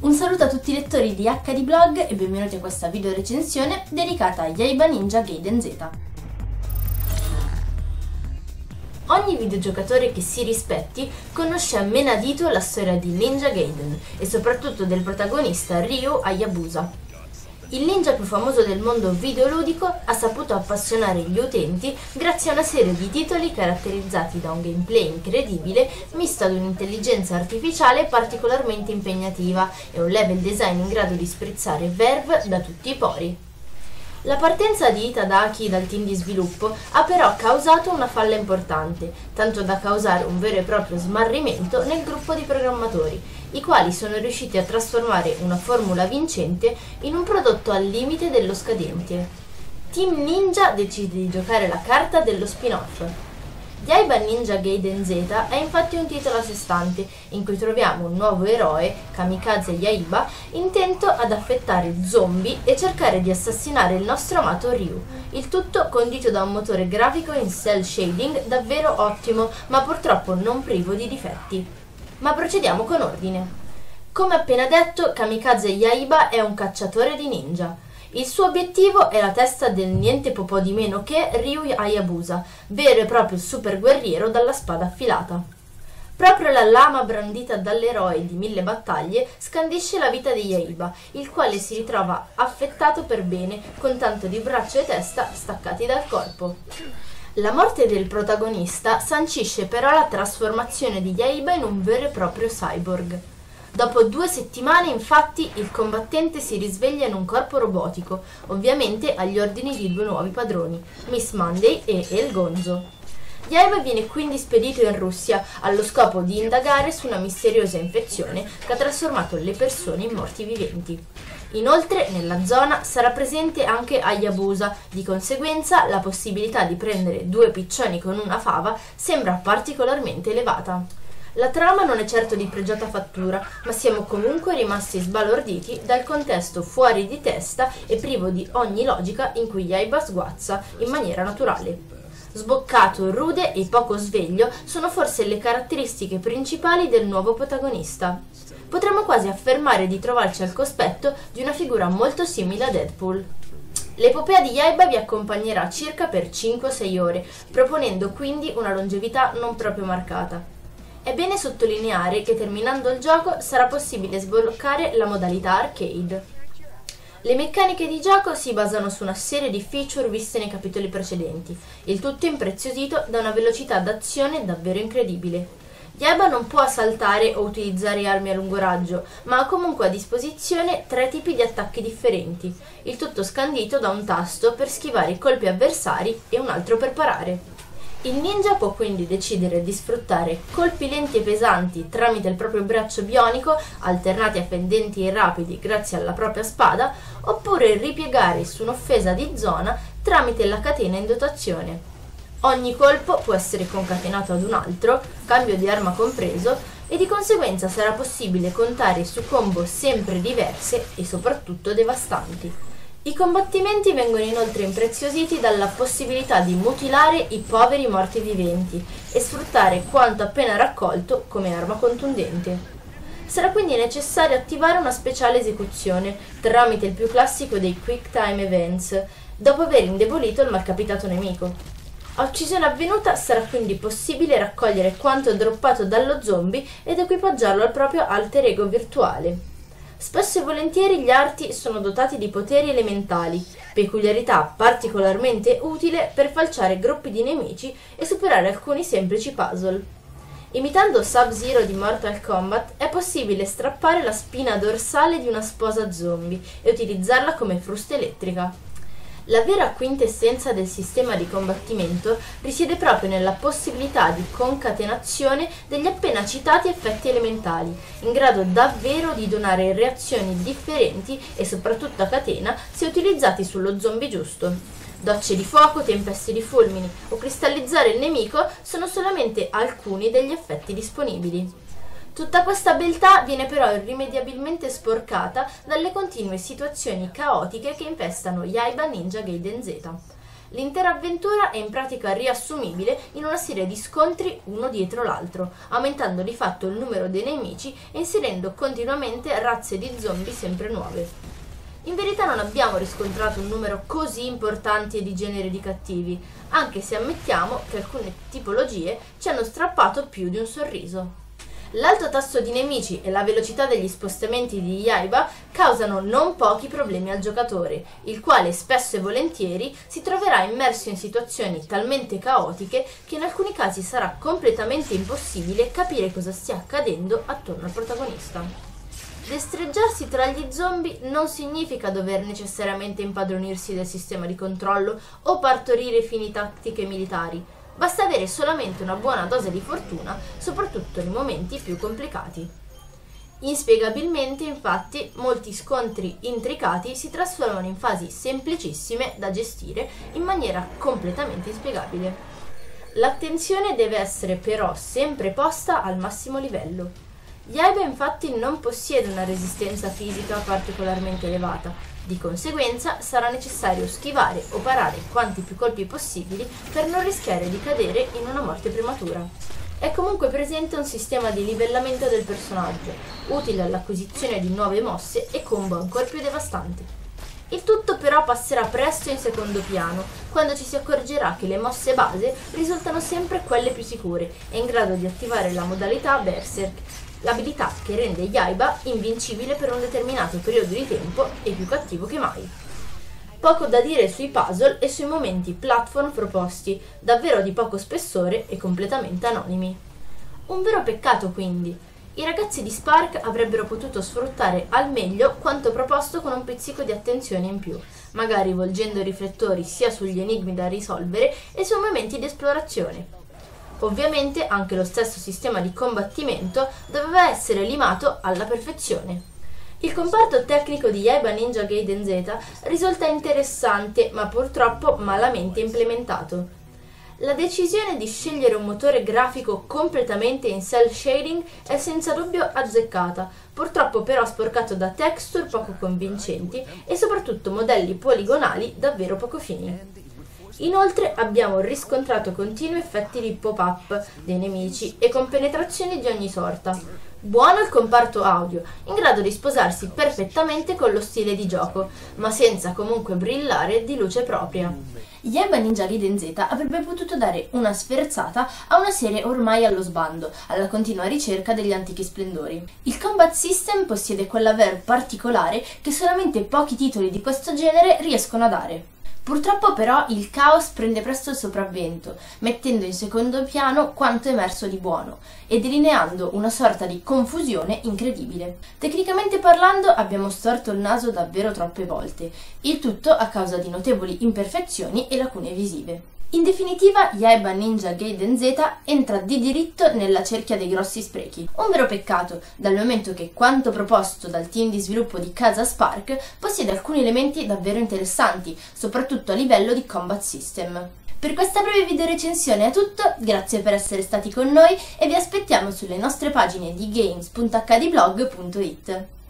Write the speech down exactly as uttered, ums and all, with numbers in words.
Un saluto a tutti i lettori di H D Blog e benvenuti a questa video recensione dedicata a Yaiba Ninja Gaiden Z. Ogni videogiocatore che si rispetti conosce a menadito la storia di Ninja Gaiden e soprattutto del protagonista Ryu Hayabusa. Il ninja più famoso del mondo videoludico ha saputo appassionare gli utenti grazie a una serie di titoli caratterizzati da un gameplay incredibile misto ad un'intelligenza artificiale particolarmente impegnativa e un level design in grado di sprizzare verve da tutti i pori. La partenza di Itadaki dal team di sviluppo ha però causato una falla importante, tanto da causare un vero e proprio smarrimento nel gruppo di programmatori, i quali sono riusciti a trasformare una formula vincente in un prodotto al limite dello scadente. Team Ninja decide di giocare la carta dello spin-off. Yaiba Ninja Gaiden Z è infatti un titolo a sé stante, in cui troviamo un nuovo eroe, Kamikaze Yaiba, intento ad affettare zombie e cercare di assassinare il nostro amato Ryu, il tutto condito da un motore grafico in cel shading davvero ottimo, ma purtroppo non privo di difetti. Ma procediamo con ordine. Come appena detto, Kamikaze Yaiba è un cacciatore di ninja. Il suo obiettivo è la testa del niente po' di meno che Ryu Hayabusa, vero e proprio super guerriero dalla spada affilata. Proprio la lama brandita dall'eroe di mille battaglie scandisce la vita di Yaiba, il quale si ritrova affettato per bene, con tanto di braccio e testa staccati dal corpo. La morte del protagonista sancisce però la trasformazione di Yaiba in un vero e proprio cyborg. Dopo due settimane, infatti, il combattente si risveglia in un corpo robotico, ovviamente agli ordini di due nuovi padroni, Miss Monday e El Gonzo. Yaiba viene quindi spedito in Russia allo scopo di indagare su una misteriosa infezione che ha trasformato le persone in morti viventi. Inoltre, nella zona sarà presente anche Hayabusa, di conseguenza la possibilità di prendere due piccioni con una fava sembra particolarmente elevata. La trama non è certo di pregiata fattura, ma siamo comunque rimasti sbalorditi dal contesto fuori di testa e privo di ogni logica in cui Yaiba sguazza in maniera naturale. Sboccato, rude e poco sveglio sono forse le caratteristiche principali del nuovo protagonista. Potremmo quasi affermare di trovarci al cospetto di una figura molto simile a Deadpool. L'epopea di Yaiba vi accompagnerà circa per cinque sei ore, proponendo quindi una longevità non proprio marcata. È bene sottolineare che terminando il gioco sarà possibile sbloccare la modalità arcade. Le meccaniche di gioco si basano su una serie di feature viste nei capitoli precedenti, il tutto impreziosito da una velocità d'azione davvero incredibile. Yaiba non può saltare o utilizzare armi a lungo raggio, ma ha comunque a disposizione tre tipi di attacchi differenti, il tutto scandito da un tasto per schivare i colpi avversari e un altro per parare. Il ninja può quindi decidere di sfruttare colpi lenti e pesanti tramite il proprio braccio bionico, alternati a fendenti e rapidi grazie alla propria spada, oppure ripiegare su un'offesa di zona tramite la catena in dotazione. Ogni colpo può essere concatenato ad un altro, cambio di arma compreso, e di conseguenza sarà possibile contare su combo sempre diverse e soprattutto devastanti. I combattimenti vengono inoltre impreziositi dalla possibilità di mutilare i poveri morti viventi e sfruttare quanto appena raccolto come arma contundente. Sarà quindi necessario attivare una speciale esecuzione tramite il più classico dei Quick Time Events, dopo aver indebolito il malcapitato nemico. A uccisione avvenuta sarà quindi possibile raccogliere quanto droppato dallo zombie ed equipaggiarlo al proprio alter ego virtuale. Spesso e volentieri gli arti sono dotati di poteri elementali, peculiarità particolarmente utile per falciare gruppi di nemici e superare alcuni semplici puzzle. Imitando Sub-Zero di Mortal Kombat è possibile strappare la spina dorsale di una sposa zombie e utilizzarla come frusta elettrica. La vera quintessenza del sistema di combattimento risiede proprio nella possibilità di concatenazione degli appena citati effetti elementali, in grado davvero di donare reazioni differenti e soprattutto a catena se utilizzati sullo zombie giusto. Docce di fuoco, tempeste di fulmini o cristallizzare il nemico sono solamente alcuni degli effetti disponibili. Tutta questa beltà viene però irrimediabilmente sporcata dalle continue situazioni caotiche che infestano Yaiba Ninja Gaiden Z. L'intera avventura è in pratica riassumibile in una serie di scontri uno dietro l'altro, aumentando di fatto il numero dei nemici e inserendo continuamente razze di zombie sempre nuove. In verità non abbiamo riscontrato un numero così importante di generi di cattivi, anche se ammettiamo che alcune tipologie ci hanno strappato più di un sorriso. L'alto tasso di nemici e la velocità degli spostamenti di Yaiba causano non pochi problemi al giocatore, il quale spesso e volentieri si troverà immerso in situazioni talmente caotiche che in alcuni casi sarà completamente impossibile capire cosa stia accadendo attorno al protagonista. Destreggiarsi tra gli zombie non significa dover necessariamente impadronirsi del sistema di controllo o partorire fini tattiche militari. Basta avere solamente una buona dose di fortuna, soprattutto nei momenti più complicati. Inspiegabilmente, infatti, molti scontri intricati si trasformano in fasi semplicissime da gestire in maniera completamente inspiegabile. L'attenzione deve essere però sempre posta al massimo livello. Yaiba infatti non possiede una resistenza fisica particolarmente elevata, di conseguenza sarà necessario schivare o parare quanti più colpi possibili per non rischiare di cadere in una morte prematura. È comunque presente un sistema di livellamento del personaggio, utile all'acquisizione di nuove mosse e combo ancora più devastanti. Il tutto però passerà presto in secondo piano, quando ci si accorgerà che le mosse base risultano sempre quelle più sicure e in grado di attivare la modalità Berserk, l'abilità che rende Yaiba invincibile per un determinato periodo di tempo e più cattivo che mai. Poco da dire sui puzzle e sui momenti platform proposti, davvero di poco spessore e completamente anonimi. Un vero peccato quindi. I ragazzi di Spark avrebbero potuto sfruttare al meglio quanto proposto con un pizzico di attenzione in più, magari volgendo i riflettori sia sugli enigmi da risolvere e sui momenti di esplorazione. Ovviamente anche lo stesso sistema di combattimento doveva essere limato alla perfezione. Il comparto tecnico di Yaiba Ninja Gaiden Z risulta interessante ma purtroppo malamente implementato. La decisione di scegliere un motore grafico completamente in cel shading è senza dubbio azzeccata, purtroppo però sporcato da texture poco convincenti e soprattutto modelli poligonali davvero poco fini. Inoltre abbiamo riscontrato continui effetti di pop-up dei nemici e compenetrazioni di ogni sorta. Buono il comparto audio, in grado di sposarsi perfettamente con lo stile di gioco, ma senza comunque brillare di luce propria. Yaiba Ninja Gaiden Z avrebbe potuto dare una sferzata a una serie ormai allo sbando, alla continua ricerca degli antichi splendori. Il combat system possiede quella verve particolare che solamente pochi titoli di questo genere riescono a dare. Purtroppo però il caos prende presto il sopravvento, mettendo in secondo piano quanto emerso di buono e delineando una sorta di confusione incredibile. Tecnicamente parlando abbiamo storto il naso davvero troppe volte, il tutto a causa di notevoli imperfezioni e lacune visive. In definitiva, Yaiba Ninja Gaiden Z entra di diritto nella cerchia dei grossi sprechi. Un vero peccato, dal momento che quanto proposto dal team di sviluppo di casa Spark possiede alcuni elementi davvero interessanti, soprattutto a livello di combat system. Per questa breve video recensione è tutto, grazie per essere stati con noi e vi aspettiamo sulle nostre pagine di games punto h d blog punto it.